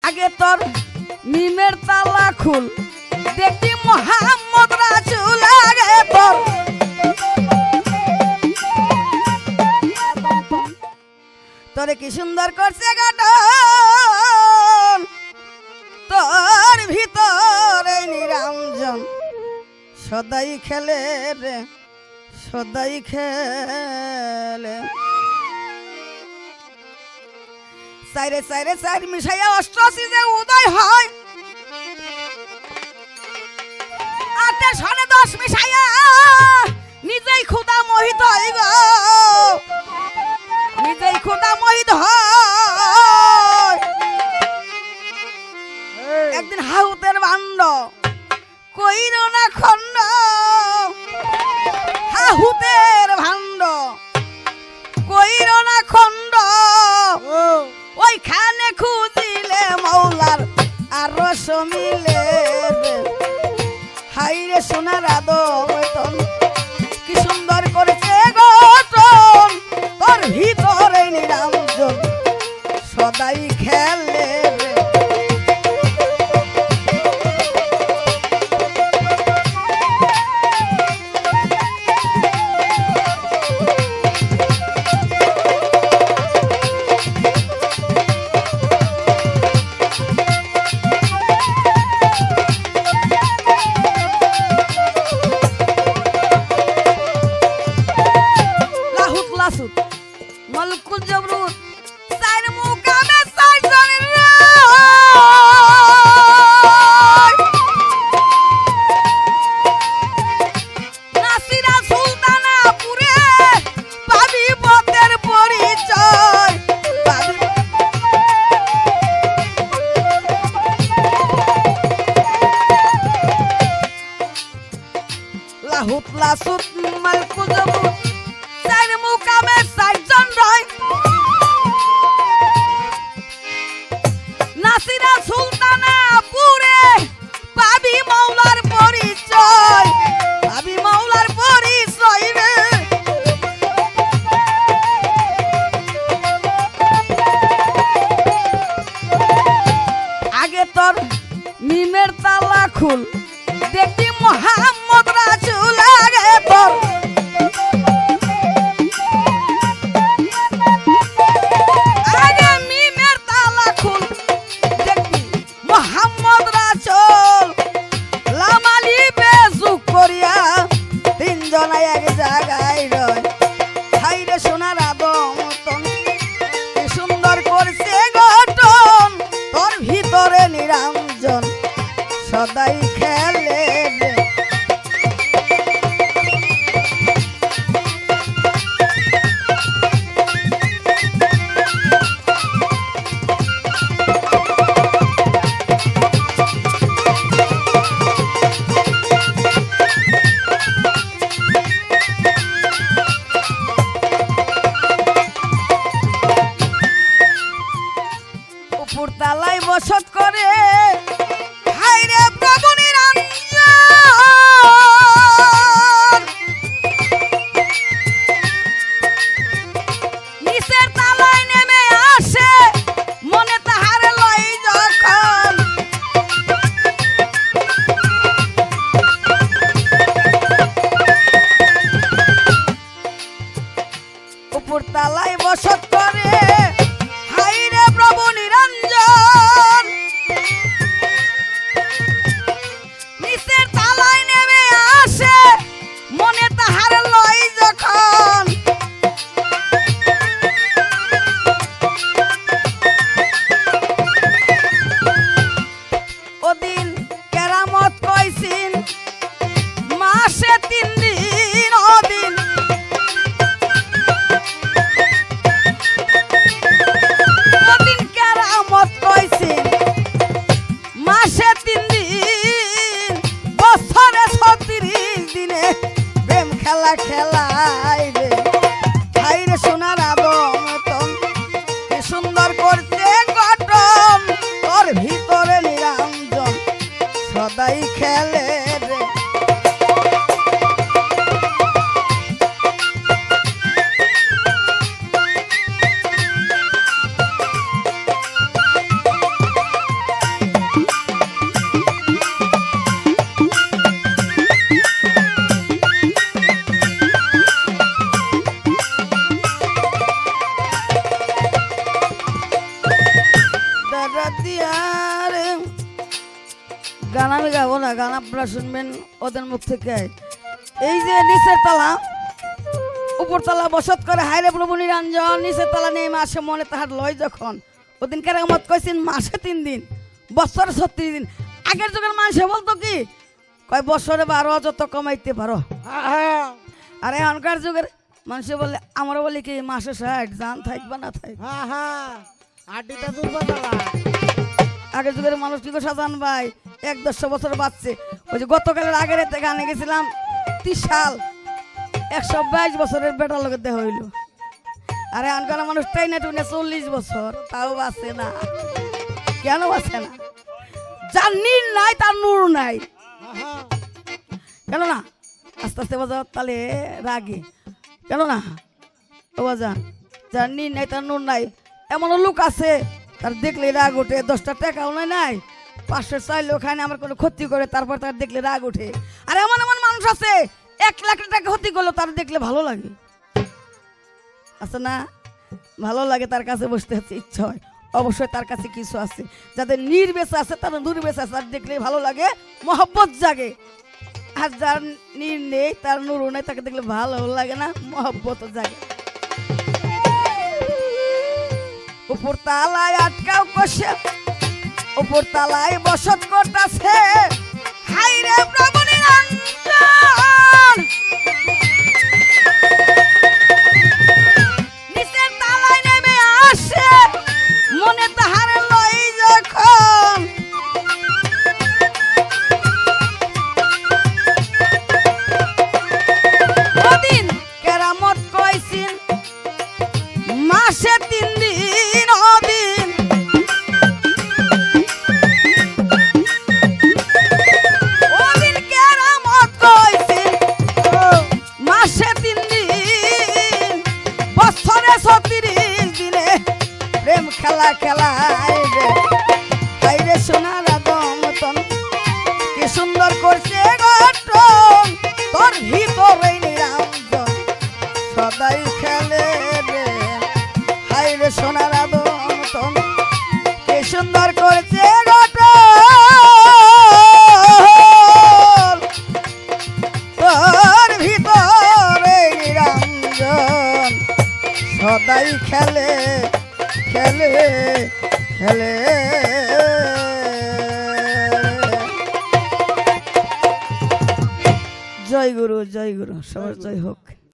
আগে তোর মিমের তালা খুল দেখি মোহাম্মদ রাসূল আগে তোর তোরে কি সুন্দর করছে গঠন তোর ভিতরে নিরঞ্জন সদাই খেলে রে সদাই খেলে সাইরে সাইরে সাইর মিশাইয়া অষ্টআশি যে উদয় হয় আটে সনে 10 মিশাইয়া নিজেই ক্ষুধা মোহিত হই গো নিজেই ক্ষুধা মোহিত হয় একদিন হাউতের ভাণ্ড কইর না খন্ড হাহুতের ভাণ্ড কইর না খন্ড ওইখানে খুঁজিলে মৌলার আর রস মিলে হাইরে সোনার আদর কি সুন্দর করেছে গঠন তোর ভিতরে নিরঞ্জন সদাই খেলে মলকুল জবরুত সাইর মুকামে সাইর জনের নাসিরা সুলতানাপুরে পাবি পথের পরিচয় লাহুত লাসুত মলকুল জবরুত সাইর মুকামে সাইর জন রয় নাসিরা সুলতানাপুরে পাবি মৌলার পরিচয় পাবি মৌলার পরিচয় রে আগে তোর মিমের তালা খুল দেখি মোহাম্মদ রাসূল আগে তোর এক জায়গায় রয় হাইরে সোনার আদমতন কি সুন্দর করছে গঠন তোর ভিতরে নিরঞ্জন সদাই খেলে তালাই বসত করে হাইরে প্রভু নিরঞ্জন নিচের তালায় নেমে আসে মনে তাহার লই যখন উপর তালায় বসত করে হাইরে প্রভু নিরঞ্জন নিচের তালায় নেমে আসে মনে তাহার লই যখন ওদিন কেরামত কইছিন মাসে 3 দিন ওদিন কেরামত কইছিন মাসে 3 দিন বছরে 36 দিনে প্রেম খেলা খেলাই রে হাইরে সোনার আদমতন কি সুন্দর করছে গঠন তোর ভিতরে নিরঞ্জন সদাই খেলে রে রাতিয়ারে গান আমি গাবো না, গান আপনারা শুনবেন ওদের মুখ থেকে। এই যে নিচের তলা উপর তলা বসত করে হায়রে প্রভু নিরঞ্জন, নিচের তলা নেমে আসে মনে তাহার লয় যখন। ওদিন কেরামত কইছেন মাসে 3 দিন, বছরে 36 দিন। আগের যুগের মানুষে বলতো কি কয় বছরে 12 যত কমাইতে পারো। আর এখনকার যুগের মানুষে বলে, আমরা বলি কি মাসে 60, জান থাকবা না থাক। আগের যুগের মানুষ কি সাজান ভাই 1-1.5 বছর বাঁচছে। ওই যে গতকালের আগের গানে গেছিলাম 30 সাল 122 বছরের বেটার লোকের দেহ হইল। আর এখনকার মানুষ টাইনা টুইনা 40 বছর, তাও বাঁচে না। কেন বাঁচে না? যার নীর নাই তার নূর নাই। কেন না? আস্তে আস্তে বাজাও তাহলে রাগে। কেন না ও বাজান? যার নীর নাই তার নূর নাই। এমনও লোক আছে তার দেখলে রাগ ওঠে, 10টা টাকাও নাই, 500 চাইলেও খায় না, আমার কোনো ক্ষতি করে, তারপর তার দেখলে রাগ ওঠে। আর এমন এমন মানুষ আছে 1 লাখ টাকা ক্ষতি করলো তার দেখলে ভালো লাগে। আছে না? ভালো লাগে, তার কাছে বসতে হচ্ছে ইচ্ছা হয়। অবশ্যই তার কাছে কিছু আছে। যাদের নির্বেশ আছে তার দুর্বেশ আছে, তার দেখলে ভালো লাগে, মহব্বত জাগে। আর যার নীর নেই তার নূর নেই, তাকে দেখলে ভালো লাগে না, মহব্বত জাগে। উপর তালায় আটকাও কষে, উপর তালায় বসত করতেছে হায়রে প্রভু নিরঞ্জন। নিচের তালায় নেমে আসে মনে তাহার লই যখন। ওদিন কেরামত কইছেন মাসে 3 দিন। ওদিন ওদিন কেরামত কইছেন মাসে 3 দিন, বছরে 36 দিনে প্রেম খেলা খেলায় রে হায়রে সোনার আদমতন কি সুন্দর করছে গঠন, তোর ভিতরে নিরঞ্জন সদাই খেলে রে হায়রে সোনার আদমতন কি সুন্দর করছে গঠন, তোর ভিতরে নিরঞ্জন সদাই খেলে খেলে খেলে। জয় গুরু, জয় গুরু, সবার জয় হোক।